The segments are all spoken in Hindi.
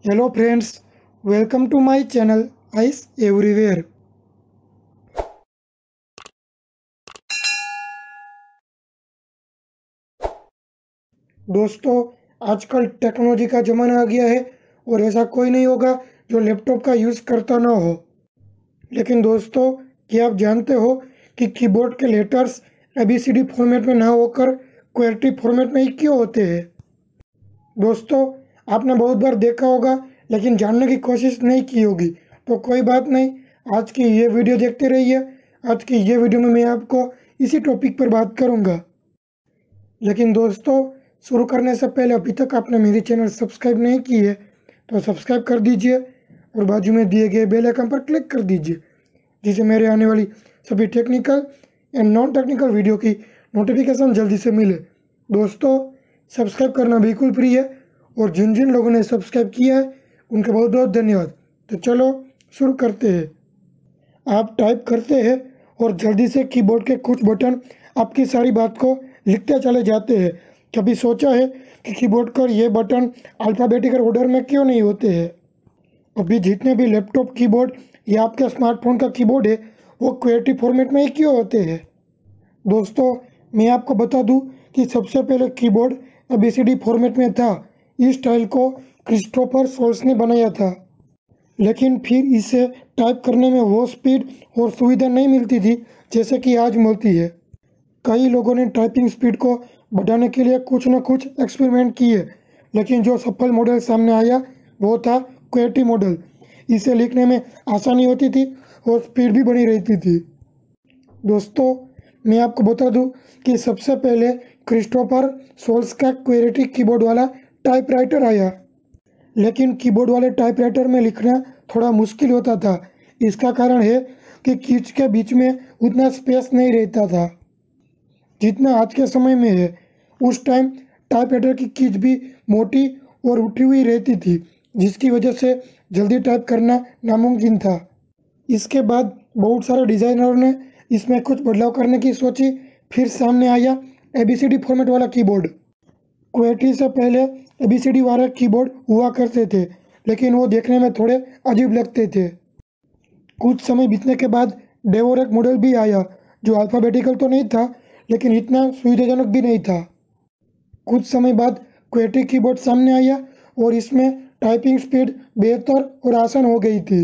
Hello friends, welcome to my channel ice everywhere. दोस्तों, आजकल टेक्नोलॉजी का ज़माना आ गया है और ऐसा कोई नहीं होगा जो लैपटॉप का यूज़ करता ना हो। लेकिन दोस्तों, क्या आप जानते हो कि कीबोर्ड के लेटर्स ABCD फॉर्मेट में ना होकर QWERTY फॉर्मेट में ही क्यों होते हैं? दोस्तों, आपने बहुत बार देखा होगा लेकिन जानने की कोशिश नहीं की होगी, तो कोई बात नहीं। आज की ये वीडियो देखते रहिए। आज की ये वीडियो में मैं आपको इसी टॉपिक पर बात करूंगा। लेकिन दोस्तों, शुरू करने से पहले अभी तक आपने मेरी चैनल सब्सक्राइब नहीं की है तो सब्सक्राइब कर दीजिए और बाजू में दिए गए बेल आइकन पर क्लिक कर दीजिए, जिससे मेरे आने वाली सभी technical and non technical video की नोटिफिकेशन जल्दी से मिले। दोस्तों, सब्सक्राइब करना बिल्कुल फ्री है और जिन जिन लोगों ने सब्सक्राइब किया है उनका बहुत बहुत धन्यवाद। तो चलो शुरू करते हैं। आप टाइप करते हैं और जल्दी से कीबोर्ड के कुछ बटन आपकी सारी बात को लिखते चले जाते हैं। कभी सोचा है कि कीबोर्ड पर ये बटन अल्फ़ाबेटिकल ऑर्डर में क्यों नहीं होते हैं? अभी जितने भी लैपटॉप कीबोर्ड या आपके स्मार्टफोन का कीबोर्ड है वो QWERTY फॉर्मेट में ही क्यों होते हैं? दोस्तों, मैं आपको बता दूं कि सबसे पहले कीबोर्ड ABCD फॉर्मेट में था। इस स्टाइल को क्रिस्टोफर सोल्स ने बनाया था, लेकिन फिर इसे टाइप करने में वो स्पीड और सुविधा नहीं मिलती थी जैसे कि आज मिलती है। कई लोगों ने टाइपिंग स्पीड को बढ़ाने के लिए कुछ न कुछ एक्सपेरिमेंट किए, लेकिन जो सफल मॉडल सामने आया वो था QWERTY मॉडल। इसे लिखने में आसानी होती थी और स्पीड भी बनी रहती थी। दोस्तों, मैं आपको बता दूं कि सबसे पहले क्रिस्टोफर सोल्स का QWERTY कीबोर्ड वाला टाइपराइटर आया, लेकिन कीबोर्ड वाले टाइपराइटर में लिखना थोड़ा मुश्किल होता था। इसका कारण है कि कीज के बीच में उतना स्पेस नहीं रहता था जितना आज के समय में है। उस टाइम टाइपराइटर की कीज भी मोटी और उठी हुई रहती थी, जिसकी वजह से जल्दी टाइप करना नामुमकिन था। इसके बाद बहुत सारे डिज़ाइनरों ने इसमें कुछ बदलाव करने की सोची। फिर सामने आया ABCD फॉर्मेट वाला कीबोर्ड। QWERTY से पहले ABCD वाले कीबोर्ड हुआ करते थे, लेकिन वो देखने में थोड़े अजीब लगते थे। कुछ समय बीतने के बाद डेवोरेक मॉडल भी आया, जो अल्फ़ाबेटिकल तो नहीं था लेकिन इतना सुविधाजनक भी नहीं था। कुछ समय बाद QWERTY कीबोर्ड सामने आया और इसमें टाइपिंग स्पीड बेहतर और आसान हो गई थी।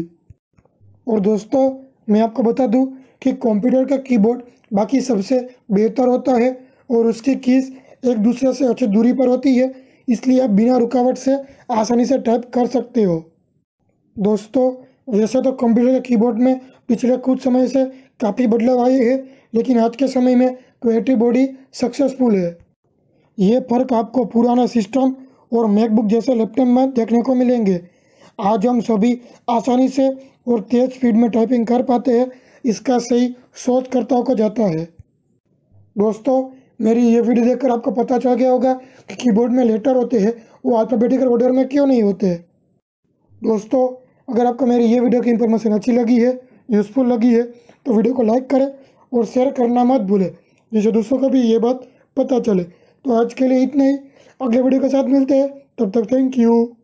और दोस्तों, मैं आपको बता दूं कि कंप्यूटर का कीबोर्ड बाकी सबसे बेहतर होता है और उसकी कीज एक दूसरे से अच्छी दूरी पर होती है, इसलिए आप बिना रुकावट से आसानी से टाइप कर सकते हो। दोस्तों, वैसे तो कंप्यूटर के कीबोर्ड में पिछले कुछ समय से काफ़ी बदलाव आए हैं, लेकिन आज के समय में QWERTY बॉडी सक्सेसफुल है। ये फ़र्क आपको पुराना सिस्टम और मैकबुक जैसे लैपटॉप में देखने को मिलेंगे। आज हम सभी आसानी से और तेज़ स्पीड में टाइपिंग कर पाते हैं, इसका सही शोधकर्ताओं को जाता है। दोस्तों, मेरी ये वीडियो देखकर आपको पता चल गया होगा कि कीबोर्ड में लेटर होते हैं वो अल्फ़ाबेटिकल ऑर्डर में क्यों नहीं होते। दोस्तों, अगर आपको मेरी ये वीडियो की इन्फॉर्मेशन अच्छी लगी है, यूज़फुल लगी है, तो वीडियो को लाइक करें और शेयर करना मत भूलें, जिससे दूसरों को भी ये बात पता चले। तो आज के लिए इतना ही। अगले वीडियो के साथ मिलते हैं, तब तक थैंक यू।